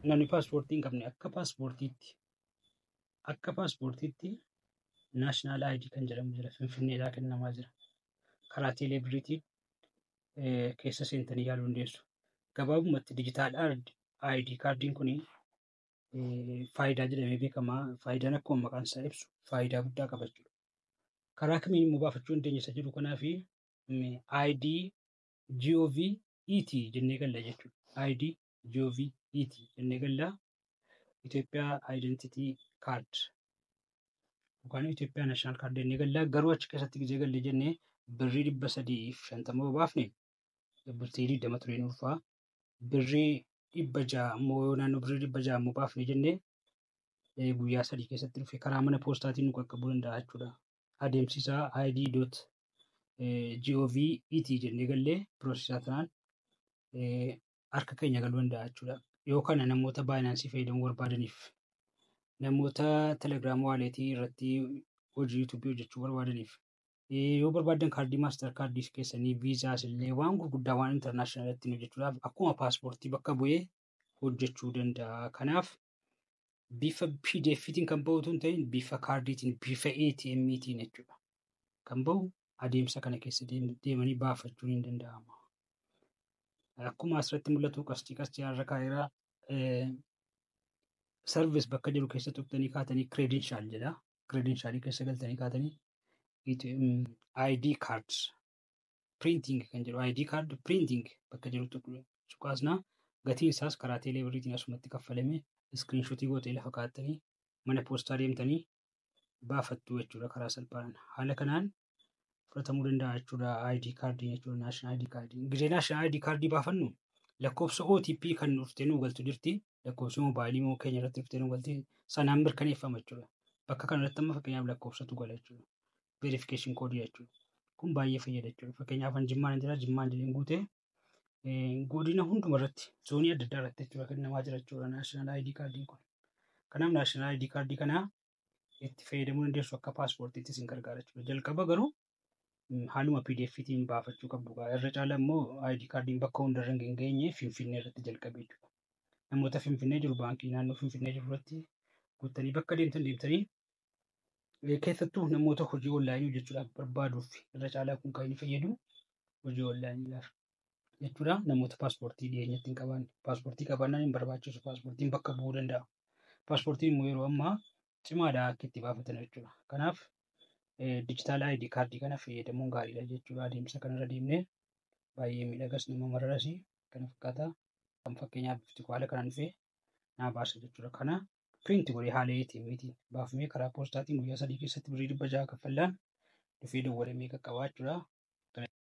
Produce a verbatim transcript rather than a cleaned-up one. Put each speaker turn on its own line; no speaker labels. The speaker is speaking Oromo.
namni paaspoortii hin qabne akka paaspoortiitti akka paaspoortiitti naashinaal aayidii kan jedhamu jira finfinneedhaa kennamaa jira. Karaa teeleebiriitiin keessa seentanii yaaluu dandeessu. Gabaabumatti dijitaal aayidii kaardiin kun faayidaa jedhamee beekamaa. Faayidaan akkuma maqaan isaa ibsu faayidaa guddaa qaba jechuudha. Karaa kamiin immoo baafachuu dandeenya isa jedhu kanaaf aayidii G O V E T jennee galla jechuudha. aayidii G O V E T jennee galla Itoophiyaa Identity Card yookaan Itoophiyaa Naashinaal Card jennee galla. Garuu achi keessatti gizee galle jennee birrii dhibba sadii fi shantama baafne bultii digdama tureen ulfaa. Birrii dhibba ja'a ammoo naannoo birrii dhibba ja'a ammoo baafne jennee guyyaa sadii keessatti dhufe karaa mana poostaatiin nu qaqqabuu danda'a jechuudha. Adeemsi isaa aayidii dot G O V E T jennee gallee piroosesaa kanaan harka keenya galuu danda'a jechuudha. Yoo kana namoota baayinaansii fayyadamuu barbaadaniif, namoota telegiraam waaleetii irratti hojii yuutuubii hojjechuu barbaadaniif, yoo barbaadan kaardii maastar kaardii keessanii viizaas illee waan gurguddaa waan intarnaashinaal ittiin hojjechuudhaaf akkuma paaspoortii bakka bu'ee hojjechuu danda'a. Kanaaf bifa P D F-tiin kan bahu tun ta'in bifa kaardiitiin bifa A T M-tiin jechuudha. Kan bahu adeemsa kana keessa deemanii baafachuun hin danda'ama. Akkuma asirratti mul'atu qastii qastii har'a kaayiraa sarviis bakka jiru keessa tuqxanii kaatanii kireedinshaal jedha. Kireedinshaalii keessa galtanii kaatanii I D cards printing kan jedhu I D card printing bakka jiru tuqaasnaa gatiin isaas karaa teeleebiriitiin asumatti kaffalamee iskiriinshotii gootee lafa kaa'attanii mana poostaa deemtanii baafattu jechuudha karaa salphaan. Haala kanaan fudhatamuu danda'a jechuudha I D kaardii jechuudha naashinaal I D kaardii. Gizee naashinaal I D kaardii baafannu lakkoofsa O T P kan dhuftee nu galtu jirti. Lakkoofsi moobaayilii moo keenya irratti dhuftee nu galti sanaan mirkaneeffama jechuudha. Bakka kanarratti amma fakkeenyaaf lakkoofsatu gala jechuudha. Verification koodii jechuudha. Kun baay'ee fayyada jechuudha. Fakkeenyaaf an jimmaan jira jimmaan jedheen guutee godina hunduma irratti zoonii adda addaa irratti jechuudha kennamaa jira jechuudha naashinaal I D kaardiin kun. Kanaaf naashinaal I D kaardii kana itti fayyadamuu dandeessu akka paaspoortiitti isin gargaara jechuudha. Jalqaba garuu haaluma P D F-tiin baafachuu qabdu. Irra caala immoo I D kaardiin bakka hundarra hin geenye Finfinnee irratti jalqabe jechuudha. Namoota Finfinnee jiru baankii naannoo Finfinnee jiru irratti guuttanii bakka deemtan deemtanii keessattuu namoota hojii onlaayinii hojjechuudhaaf barbaaduuf irra caalaa kun kan inni fayyadu hojii onlaayiniidhaaf jechuudha. Namoota paaspoortii dhiyeenyatti hin qabaanne paaspoortii qabaannaan hin barbaachisu. Paaspoortiin bakka bu'uu danda'a. Paaspoortiin immoo yeroo ammaa cimaadhaa akka itti baafatan jechuudha. Kanaaf dijitaal I D kaardii kana fayyadamuun gaariidha jechuudha. Adeemsa kanarra deemnee baay'ee miidhagas nama mararas kana fakkaata. Kan fakkeenyaaf bifti haala kanaan dhufee naa baasa jechuudha. Kana piriinti godhee haala A T M-tiin baafamee karaa poostaatiin guyyaa sadii keessatti birrii dhibba ja'a kaffallaan dhufee dawwalamee qaqqabaa jechuudha.